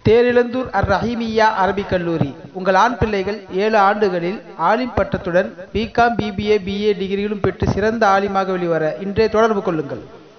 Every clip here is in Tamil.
தேரிழந்தூர் அர் ரஹீமிய்யா அரபிக் கல்லூரி. உங்கள் ஆண் பிள்ளைகள் 7 ஆண்டுகளில் ஆலிம் பட்டத்துடன் பிகாம், பிபிஏ, பிஏ டிகிரிகளும் பெற்று சிறந்த ஆலிமாக வெளிவர இன்றே தொடர்பு கொள்ளுங்கள்.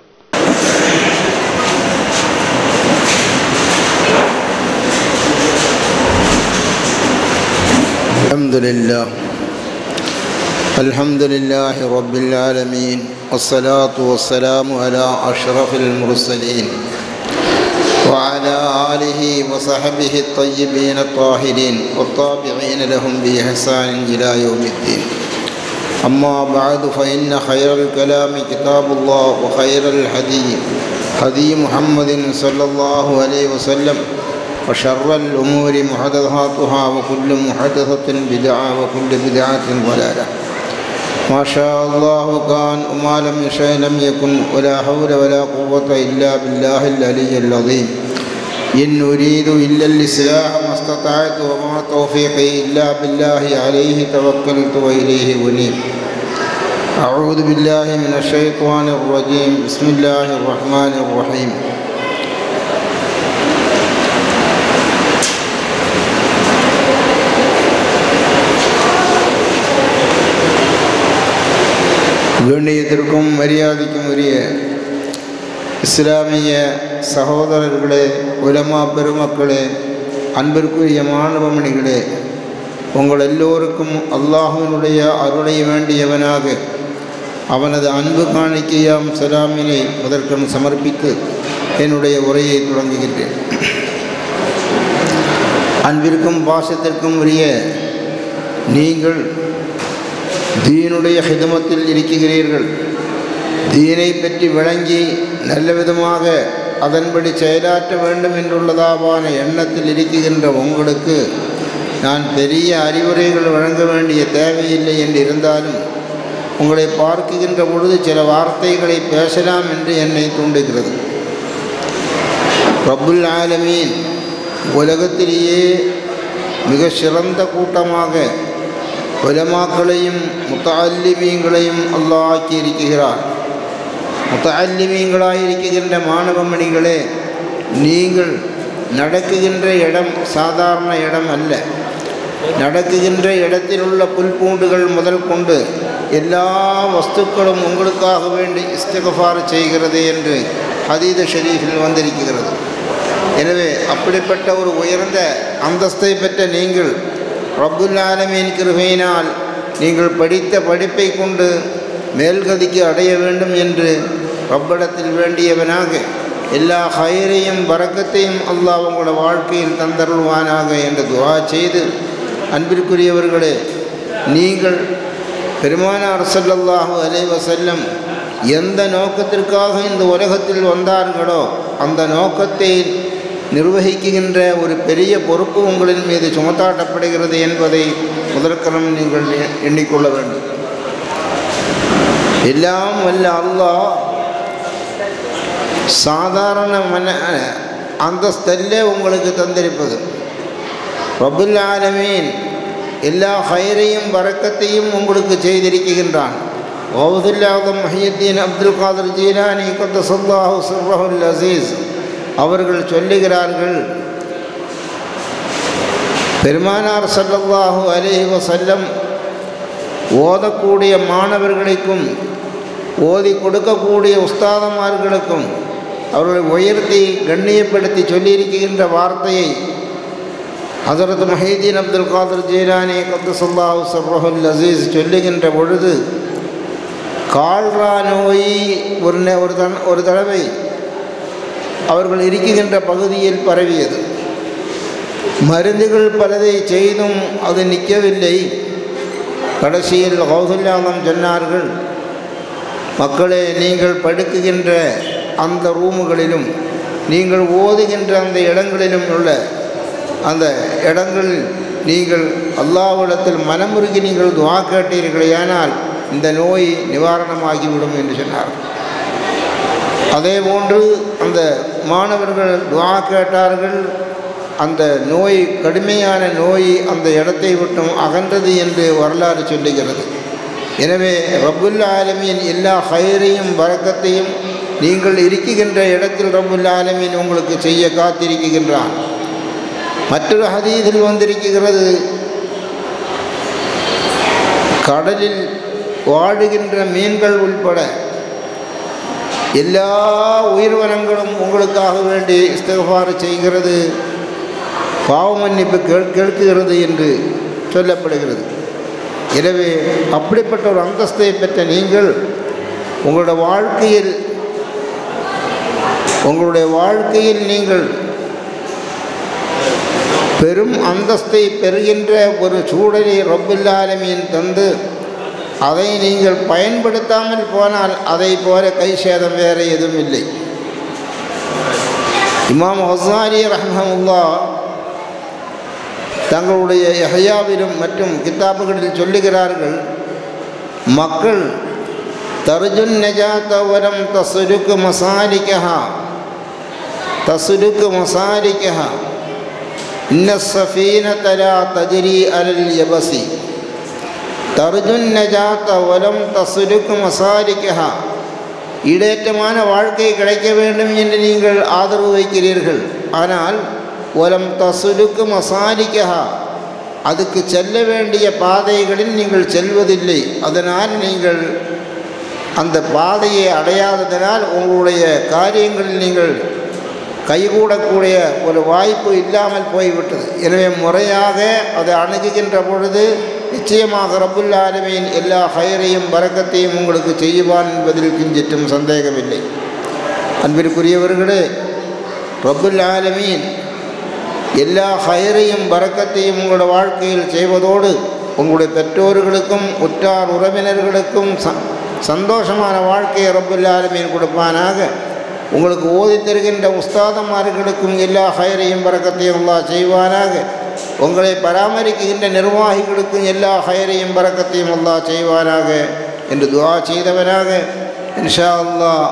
அல்ஹம்துலில்லாஹி ரப்பில் ஆலமீன். வஸ்ஸலாத்து வஸ்ஸலாமு அலா அஷ்ரஃபில் முர்ஸலீன் وعلى آله وصحبه الطيبين الطاهرين والتابعين لهم بإحسان إلى يوم الدين. أما بعد فإن خير الكلام كتاب الله وخير الهدي هدي محمد صلى الله عليه وسلم وشر الأمور محدثاتها وكل محدثة بدعة وكل بدعة ضلالة. ما شاء الله كان وما لم يشأ لم يكن ولا حول ولا قوة إلا بالله العلي العظيم. إن أريد إلا الإصلاح ما استطعت وما توفيقي إلا بالله عليه توكلت وإليه أنيب. أعوذ بالله من الشيطان الرجيم. بسم الله الرحمن الرحيم. கண்ணியத்திற்கும் மரியாதைக்கும் உரிய இஸ்லாமிய சகோதரர்களே, உலமா பெருமக்களே, அன்பிற்குரிய மாணவமணிகளே, உங்கள் எல்லோருக்கும் அல்லாஹ்வினுடைய அருளை வேண்டியவனாக அவனது அன்பு காணிக்கையாம் சலாமினை முதற்கண் சமர்ப்பித்து என்னுடைய உரையை தொடங்குகின்றேன். அன்பிற்கும் பாசத்திற்கும் உரிய நீங்கள் தீனுடைய ஹிதமத்தில் இருக்கிறீர்கள். தீனை பற்றி விளங்கி நல்ல விதமாக அதன்படி செயலாற்ற வேண்டும் என்றுள்ளதாவான எண்ணத்தில் இருக்குகின்ற உங்களுக்கு நான் பெரிய அறிவுரைகள் வழங்க வேண்டிய தேவையில்லை என்று இருந்தாலும் உங்களை பார்க்குகின்ற பொழுது சில வார்த்தைகளை பேசலாம் என்று என்னை தூண்டுகிறது. ரப்புல் ஆலமீன் உலகத்திலேயே மிக சிறந்த கூட்டமாக உலமாக்களையும் முத்தஅல்லிமீன்களையும் அல்லாஹ் ஆக்கியிருக்கிறார். முத்தஅல்லிமீன்களாயிருக்கின்ற மாணவமணிகளே, நீங்கள் நடக்குகின்ற இடம் சாதாரண இடம் அல்ல. நடக்குகின்ற இடத்தில் உள்ள புல் பூண்டுகள் முதல் கொண்டு எல்லா வஸ்துக்களும் உங்களுக்காக வேண்டி இஸ்திக்ஃபார் செய்கிறது என்று ஹதீஸ் ஷரீஃபில் வந்திருக்கிறது. எனவே அப்படிப்பட்ட ஒரு உயர்ந்த அந்தஸ்தை பெற்ற நீங்கள் ரப்புல் ஆலமீன் கிருபையினால் நீங்கள் படித்த படிப்பை கொண்டு மேல்கதிக்கு அடைய வேண்டும் என்று ரப்பிடத்தில் வேண்டியவனாக எல்லா ஹைரையும் பரக்கத்தையும் அல்லாஹ் உங்களோட வாழ்க்கையில் தந்தருள்வானாக என்று துஆ செய்து, அன்பிற்குரியவர்களே, நீங்கள் பெருமானார் ஸல்லல்லாஹு அலைஹி வஸல்லம் எந்த நோக்கத்திற்காக இந்த உலகத்தில் வந்தார்களோ அந்த நோக்கத்தை நிர்வகிக்கின்ற ஒரு பெரிய பொறுப்பு உங்களின் மீது சுமத்தாட்டப்படுகிறது என்பதை முதற்கணம் நீங்கள் எண்ணிக்கொள்ள வேண்டும். எல்லாம் வல்ல அல்லாஹ் சாதாரண அந்தஸ்தல்லே உங்களுக்கு தந்திருப்பது. ரப்புல் ஆலமீன் எல்லா ஹைரையும் பரக்கத்தையும் உங்களுக்கு செய்திருக்கின்றான். கௌசுல் ஆஸம் முஹியுத்தீன் அப்துல் காதிர் ஜீலானி கத்தஸல்லாஹு சிர்ரஹுல் அஸீஸ் அவர்கள் சொல்லுகிறார்கள், பெருமானார் ஸல்லல்லாஹு அலைஹி வஸல்லம் ஓதக்கூடிய மாணவர்களுக்கும் ஓதி கொடுக்கக்கூடிய உஸ்தாதமார்களுக்கும் அவர்களை உயர்த்தி கண்ணியப்படுத்தி சொல்லியிருக்கின்ற வார்த்தையை ஹஸரத் முஹியுத்தீன் அப்துல் காதிர் ஜீலானி கத்தஸல்லாஹு சிர்ரஹுல் அஸீஸ் சொல்லுகின்ற பொழுது, கால்ரா நோய் ஒரு தடவை அவர்கள் இருக்குகின்ற பகுதியில் பரவியது. மருந்துகள் பலதை செய்தும் அது நிற்கவில்லை. கடைசியில் கௌசுல் ஆஸம் சொன்னார்கள், மக்களே, நீங்கள் படுக்குகின்ற அந்த ரூமுகளிலும் நீங்கள் ஓதுகின்ற அந்த இடங்களிலும் உள்ள அந்த இடங்களில் நீங்கள் அல்லாஹ்விடத்தில் மனமுருகி நீங்கள் துஆ கேட்டீர்களே, ஆனால் இந்த நோய் நிவாரணமாகிவிடும் என்று சொன்னார்கள். அதேபோன்று அந்த மாணவர்கள் துஆ கேட்டார்கள். அந்த நோய், கடுமையான நோய் அந்த இடத்தை விட்டும் அகன்றது என்று வரலாறு சொல்லுகிறது. எனவே ரப்புல் ஆலமீன் எல்லா ஹைரையும் பரக்கத்தையும் நீங்கள் இருக்குகின்ற இடத்தில் ரப்புல் ஆலமீன் உங்களுக்கு செய்ய காத்திருக்கின்றான். மற்றொரு ஹதீஸில் வந்திருக்கிறது, கடலில் வாழுகின்ற மீன்கள் உள்பட எல்லா உயிர்வனங்களும் உங்களுக்காக வேண்டி இஸ்திக்ஃபார் செய்கிறது, பாவ மன்னிப்பு கேட்கிறது என்று சொல்லப்படுகிறது. எனவே அப்படிப்பட்ட ஒரு அந்தஸ்தை பெற்ற நீங்கள் உங்களுடைய வாழ்க்கையில் நீங்கள் பெரும் அந்தஸ்தை பெறுகின்ற ஒரு சூழலை ரப்புல் ஆலமீன் தந்து அதை நீங்கள் பயன்படுத்தாமல் போனால் அதை போல கை சேதம் வேறு எதுவும் இல்லை. இமாம் ஹஸ்ஸாலி ரஹ்மஹுல்லாஹ் தங்களுடைய யஹ்யாவிலும் மற்றும் கிதாபுகளில் சொல்லுகிறார்கள், மக்கள் தர்ஜுன் நஜாத வலம் தஸ்லுக்கு மசாலிகஹா இன்ன ஸஃபீனத லா தஜ்ரி அலல் யபஸி தர்ஜுன் நஜாத வலம் தஸ்லுக்கு மசாலிகஹா. ஈடேற்றமான வாழ்க்கை கிடைக்க வேண்டும் என்று நீங்கள் ஆதரவு வைக்கிறீர்கள், ஆனால் வலம் தஸ்லுக்கு மசாலிகஹா, அதுக்கு செல்ல வேண்டிய பாதைகளில் நீங்கள் செல்வதில்லை. அதனால் நீங்கள் அந்த பாதையை அடையாததனால் உங்களுடைய காரியங்களில் நீங்கள் கைகூடக்கூடிய ஒரு வாய்ப்பு இல்லாமல் போய்விட்டது. எனவே முறையாக அதை அணுகுகின்ற பொழுது நிச்சயமாக ரப்புல் ஆலமீன் எல்லா ஹைரையும் பரக்கத்தையும் உங்களுக்கு செய்வான் என்பதில் கிஞ்சிற்றும் சந்தேகமில்லை. அன்பிற்குரியவர்களே, ரப்புல் ஆலமீன் எல்லா ஹைரையும் பரக்கத்தையும் உங்களுடைய வாழ்க்கையில் செய்வதோடு உங்களுடைய பெற்றோர்களுக்கும் உற்றார் உறவினர்களுக்கும் சந்தோஷமான வாழ்க்கையை ரப்புல் ஆலமீன் கொடுப்பானாக. உங்களுக்கு ஓதி தருகின்ற உஸ்தாதமார்களுக்கும் எல்லா ஹைரையும் பரக்கத்தையும் அல்லாஹ் செய்வானாக. உங்களை பராமரிக்கின்ற நிர்வாகிகளுக்கும் எல்லா ஹைரையும் பரக்கத்தையும் அல்லாஹ் செய்வானாக என்று துஆ செய்தவனாக இன்ஷா அல்லாஹ்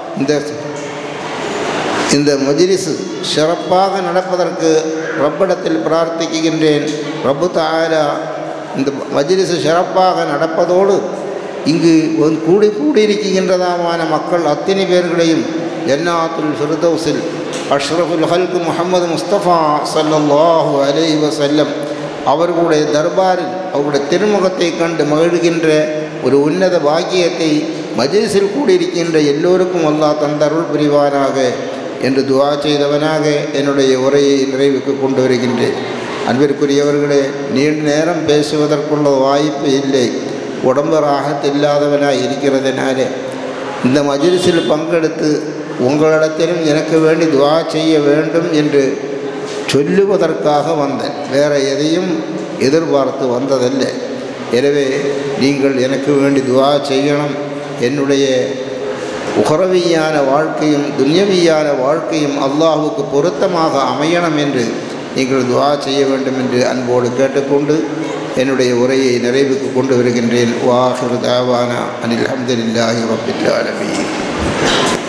இந்த மஜ்லிஸ் சிறப்பாக நடப்பதற்கு ரப்பிடத்தில் பிரார்த்திக்கின்றேன். ரப்பு தஆலா இந்த மஜ்லிஸ் சிறப்பாக நடப்பதோடு இங்கு கூடியிருக்கின்றதான மக்கள் அத்தனை பேர்களையும் ஜன்னாத்துல் ஃபிர்தௌஸில் அஷ்ரஃபுல் ஹல்க் முஹம்மது முஸ்தஃபா ஸல்லல்லாஹு அலைஹி வஸல்லம் அவர்களுடைய தர்பாரில் அவருடைய திருமுகத்தை கண்டு மகிழ்கின்ற ஒரு உன்னத பாக்கியத்தை மஜ்லிஸில் கூடியிருக்கின்ற எல்லோருக்கும் அல்லாஹ் தந்தருள் புரிவானாக என்று துஆ செய்தவனாக என்னுடைய உரையை நிறைவுக்கு கொண்டு வருகின்றேன். அன்பிற்குரியவர்களே, நீண்ட நேரம் பேசுவதற்குள்ள வாய்ப்பு இல்லை. உடம்பு ராகத்தில்லாதவனாக இருக்கிறதுனால இந்த மஜ்லிஸில் பங்கெடுத்து உங்களிடத்திலும் எனக்கு வேண்டி துஆ செய்ய வேண்டும் என்று சொல்லுவதற்காக வந்தேன். வேறு எதையும் எதிர்பார்த்து வந்ததல்ல. எனவே நீங்கள் எனக்கு வேண்டி துஆ செய்யணும். என்னுடைய உஹரவியான வாழ்க்கையும் துன்யவியான வாழ்க்கையும் அல்லாஹுக்கு பொருத்தமாக அமையணும் என்று நீங்கள் துஆ செய்ய வேண்டும் என்று அன்போடு கேட்டுக்கொண்டு என்னுடைய உரையை நிறைவுக்கு கொண்டு வருகின்றேன். வாஹிரு தாவானா அனில் ஹம்துலில்லாஹி ரப்பில் ஆலமீன்.